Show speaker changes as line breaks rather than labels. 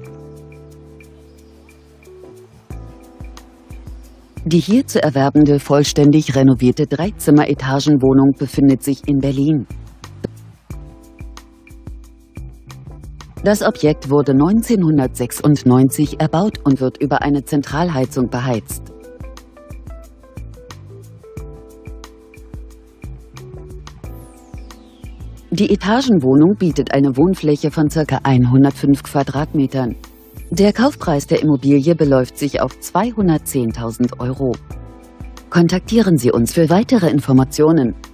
Die hier zu erwerbende, vollständig renovierte Dreizimmer-Etagenwohnung befindet sich in Berlin. Das Objekt wurde 1996 erbaut und wird über eine Zentralheizung beheizt. Die Etagenwohnung bietet eine Wohnfläche von ca. 105 Quadratmetern. Der Kaufpreis der Immobilie beläuft sich auf 210.000 €. Kontaktieren Sie uns für weitere Informationen.